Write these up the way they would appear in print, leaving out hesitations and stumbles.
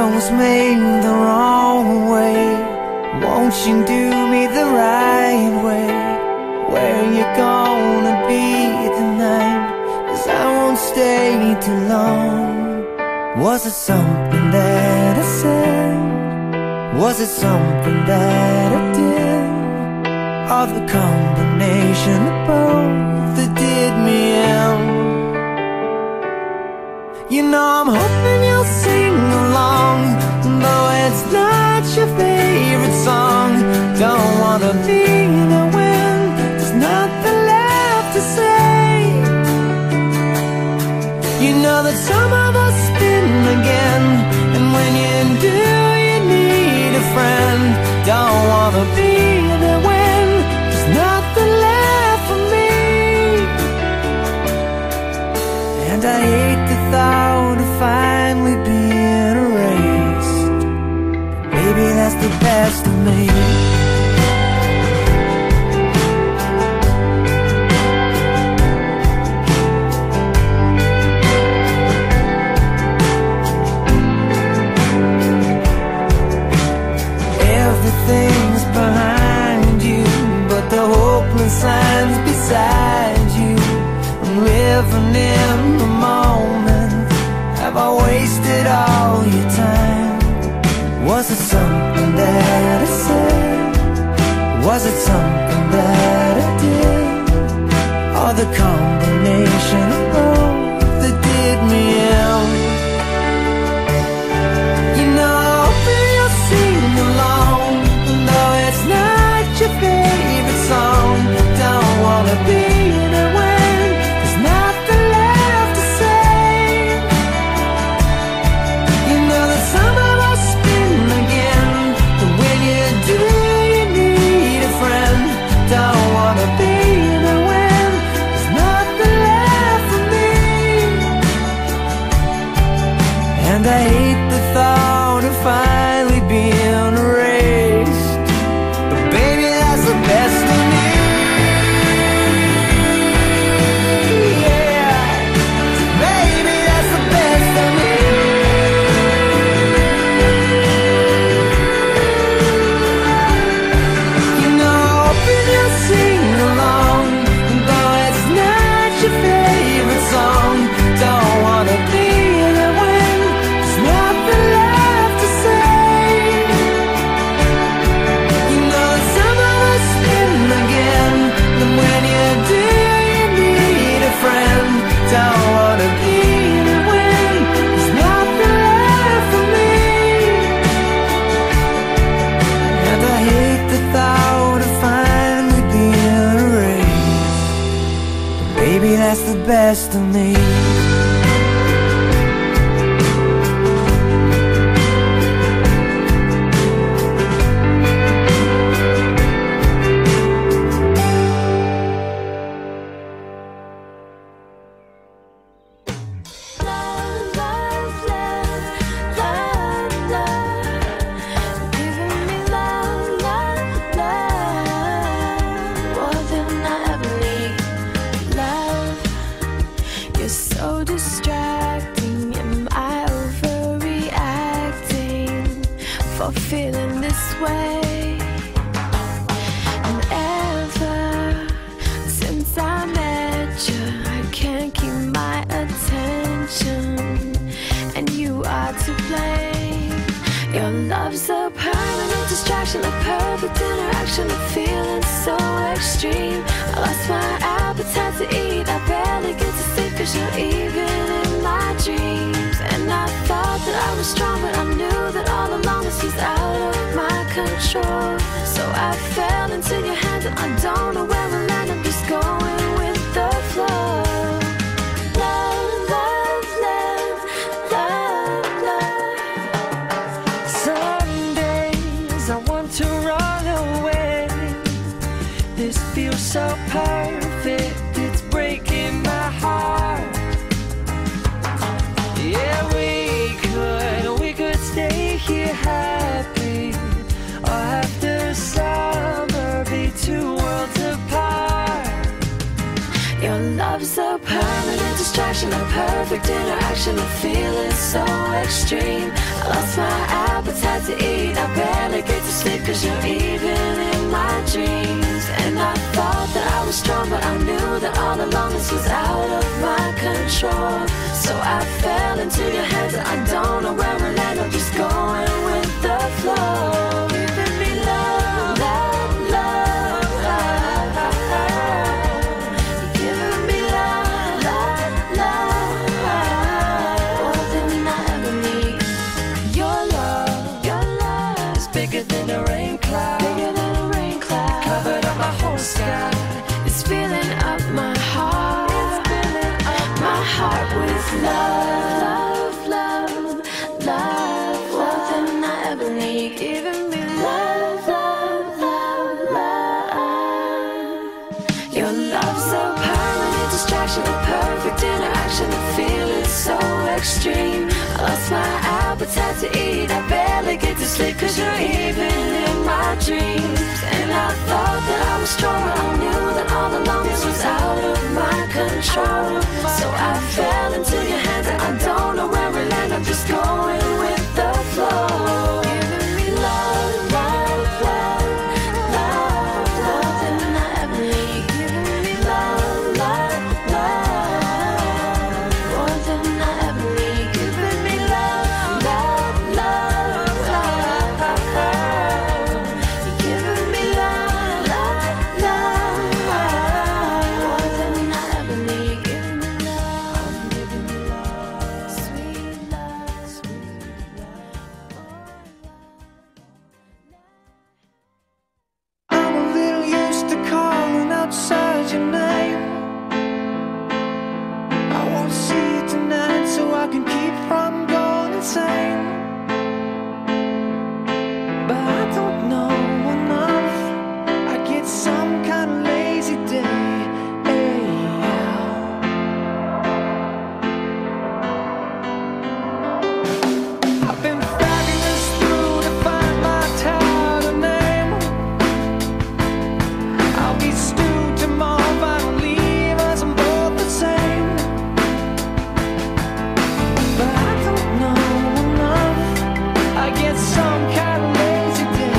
was made the wrong way. Won't you do me the right way? Where you gonna be tonight? 'Cause I won't stay too long. Was it something that I said? Was it something that I did? Or the combination of both that did me in? You know I'm hoping you'll sing along, though it's not your favorite song. Don't wanna be there when there's nothing left to say. You know that some of us spin again, and when you do, you need a friend. Don't wanna be there when there's nothing left for me. And I hate the thought of finally being erased. Maybe that's the best of me. Everything's behind you, but the hopeless signs beside you. I'm living in the moment. Have I wasted all your time? Was it something that I said? Was it something that I did? Or the combination of both that did me in? You know, I hope you'll sing along, though it's not your favorite song. Don't wanna be there when there's nothing left to say. You know that some of us spin again, and when you do, you need a friend. Don't wanna be there when there's nothing left for me. And I hate the thought of finally being erased, but baby, that's the best of me. Yeah, baby, that's the best of me. You know, I hope you'll sing along, though it's not your favorite song. Don't wanna be there when there's nothing left to say. You know that some of us spin again, and when you do, you need a friend. Don't wanna be there when there's nothing left for me. And I hate the thought of finally being erased. Baby, that's the best of me. Feeling this way. And ever since I met you, I can't keep my attention, and you are to blame. Your love's a permanent distraction, a perfect interaction, a feeling so extreme. I lost my appetite to eat, I barely get to sleep 'cause you're even in my dreams. And I thought that I was strong, but I knew that all along this was out of my control. So I fell into your hands, and I don't know where we'll land. I'm just going with the flow. Love, love, love, love, love. Some days I want to run away. This feels so perfect, it's breaking my heart. Yeah, we could stay here happy, or after summer be two worlds apart. Your love's a permanent distraction, a perfect interaction of feeling so extreme. I lost my appetite to eat, I barely get to sleep, cause you're even in my dreams. And I thought that I was strong, but I knew that all along this was out of my control. So I fell into your hands, and I don't know where we'll end, I'm just going with the flow. Giving me love, love, love, love, love. You're giving me love, love, love, more than I ever need. Your love is bigger than a rain cloud, bigger than a rain cloud. Covered up my whole sky, it's filling up my heart, it's filling up my heart with love, love, love, more than I ever need. Giving me love, love, love, love. Your love's a permanent distraction, a perfect interaction, a feeling so extreme. I lost my appetite to eat, I barely get to sleep, cause you're even in my dreams. And I thought that I was strong, but I knew that all along this was out of my control. So I fell into your hands, and I don't know where we'll end, I'm just going with the flow. Giving me love, love, love, love, love than I ever need. Giving me love, love, love, more than I ever need. Giving me love, love, love, love, love. You're giving me love, love, love, more than I ever need. Giving me love, giving me love, sweet love, sweet love, I'm a little used to calling outside your name. I won't see you tonight so I can keep from going insane. But I don't know enough, I get some kind of lazy day. I've been fabulous through to find my title name. I'll be stewed tomorrow if I don't leave us, I'm both the same. But I don't know enough, I get some kind of lazy day.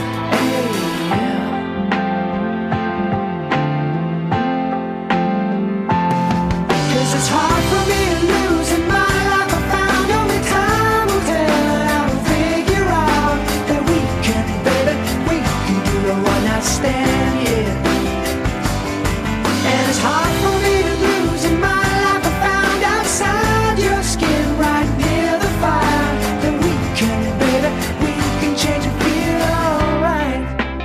Cause it's hard for me to lose in my life, I found only time will tell, and I will figure out that we can, baby, we can do the one night stand, yeah. And it's hard for me to lose in my life, I found outside your skin, right near the fire, that we can, baby, we can change and feel alright.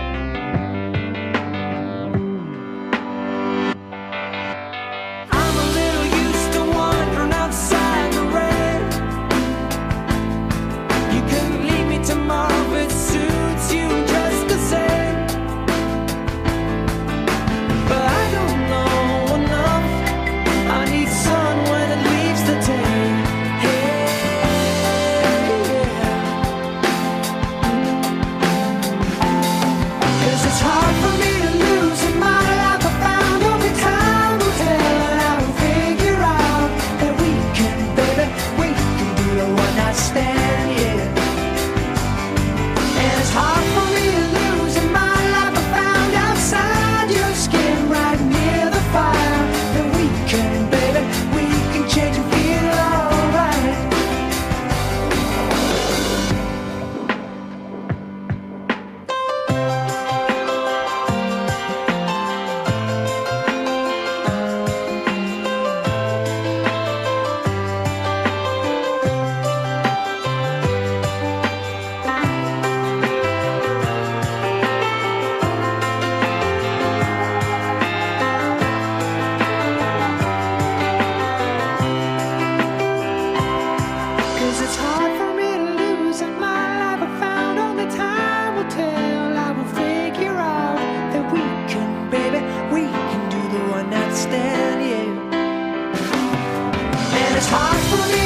I'm a little used to wandering outside the rain. You couldn't leave me tomorrow if it suits you just the same. But I don't know enough, I need sun when it leaves the day. Cause it's hard for me to lose in my life, I found only time will tell, and I will figure out that we can, baby, we can do the one night stand, yeah. And it's hard for me to lose in my life, I found outside your skin, right near the fire, that we can, baby, we can change and feel alright. Cause it's hard for me to lose in my life, I found only time will tell, I will figure out that we can, baby, we can do the one night stand, yeah. And it's hard for me